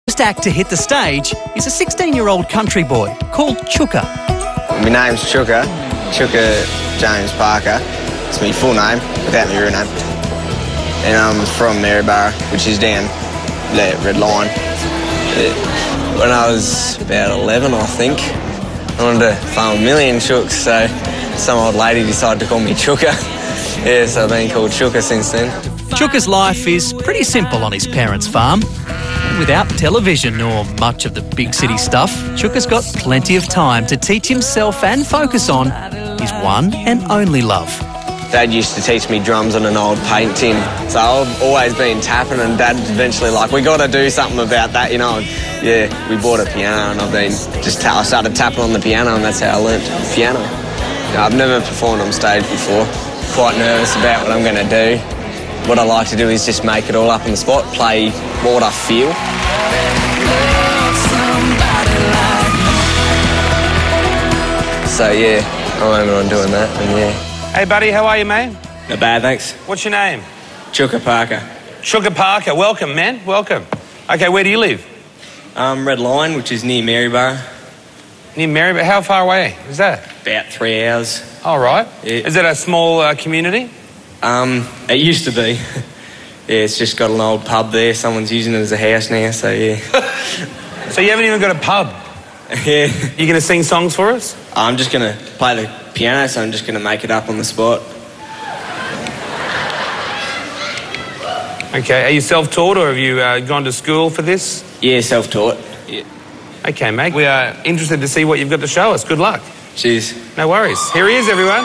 First act to hit the stage is a 16-year-old country boy called Chooka. My name's Chooka, Chooka James Parker. It's my full name, without my real name. And I'm from Maryborough, which is down that red line. When I was about 11, I think, I wanted to farm a million chooks, so some old lady decided to call me Chooka. Yeah, so I've been called Chooka since then. Chooka's life is pretty simple on his parents' farm. Without television or much of the big city stuff, Chooka's got plenty of time to teach himself and focus on his one and only love. Dad used to teach me drums on an old paint tin, so I've always been tapping, and Dad eventually we got to do something about that, you know. And yeah, we bought a piano, and I started tapping on the piano, and that's how I learnt piano. I've never performed on stage before. Quite nervous about what I'm going to do. What I like to do is just make it all up on the spot, play what I feel. So yeah, I'm aiming on doing that, and yeah. Hey, buddy, how are you, mate? Not bad, thanks. What's your name? Chooka Parker. Chooka Parker. Welcome, man. Welcome. Okay, where do you live? Red Line, which is near Maryborough. Near Maryborough? How far away is that? About 3 hours. All right. Yeah. Is it a small community? It used to be. Yeah, it's just got an old pub there. Someone's using it as a house now, so yeah. So you haven't even got a pub? Yeah. You going to sing songs for us? I'm just going to play the piano, so I'm just going to make it up on the spot. Okay, are you self-taught or have you gone to school for this? Yeah, self-taught. Yeah. Okay, mate. We are interested to see what you've got to show us. Good luck. Cheers. No worries. Here he is, everyone.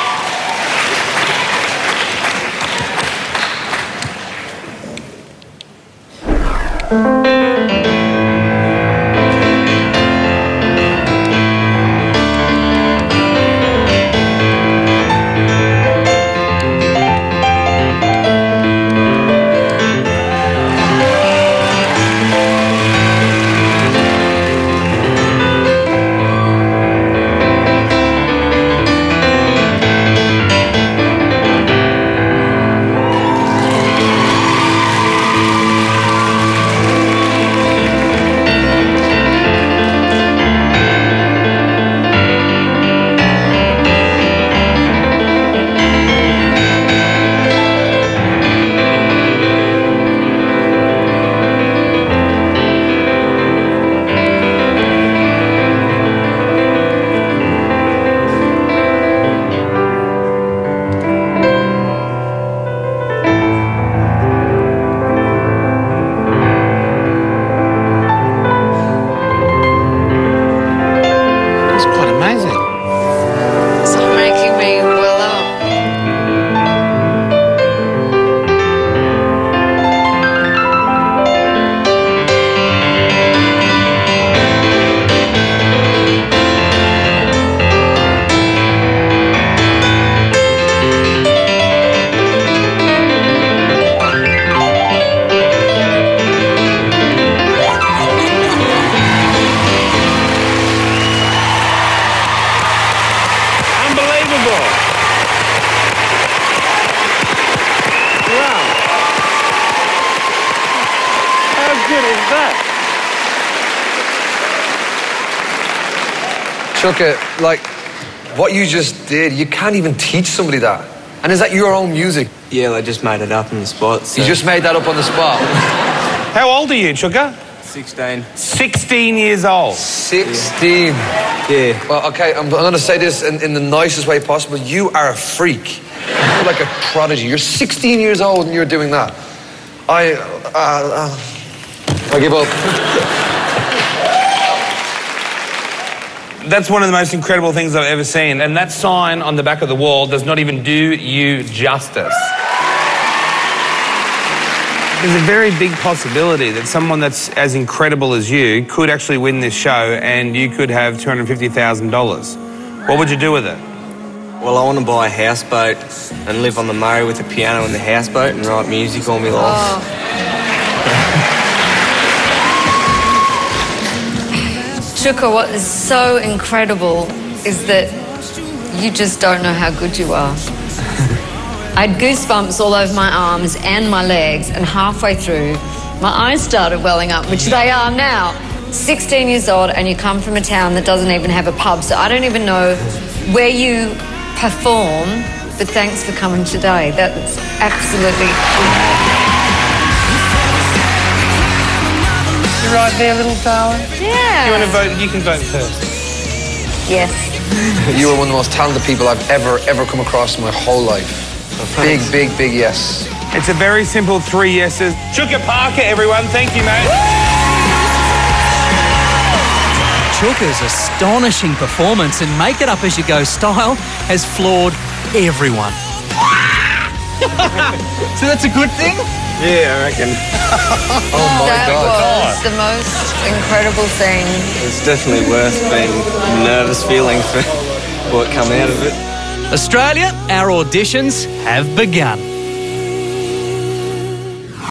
Chooka, like, what you just did, you can't even teach somebody that. And is that your own music? Yeah, I just made it up on the spot. So. You just made that up on the spot? How old are you, Chooka? 16. 16 years old. 16? Yeah. Well, okay, I'm going to say this in the nicest way possible. You are a freak. You're like a prodigy. You're 16 years old and you're doing that. I give up. That's one of the most incredible things I've ever seen. And that sign on the back of the wall does not even do you justice. There's a very big possibility that someone that's as incredible as you could actually win this show and you could have $250,000. What would you do with it? Well, I want to buy a houseboat and live on the Murray with a piano in the houseboat and write music all my life. Chooka, what is so incredible is that you just don't know how good you are. I had goosebumps all over my arms and my legs, and halfway through, my eyes started welling up, which they are now. 16 years old, and you come from a town that doesn't even have a pub, so I don't even know where you perform, but thanks for coming today. That's absolutely You're right there, little darling. yeah. You want to vote? You can vote first. Yes. You are one of the most talented people I've ever come across in my whole life. Big yes. It's a very simple 3 yeses. Chooka Parker, everyone. Thank you, mate. Chooka's astonishing performance and make it up as you go style has floored everyone. So that's a good thing? Yeah, I reckon. Oh my That God. was the most incredible thing. It's definitely worth being nervous feeling for what come out of it. Australia, our auditions have begun.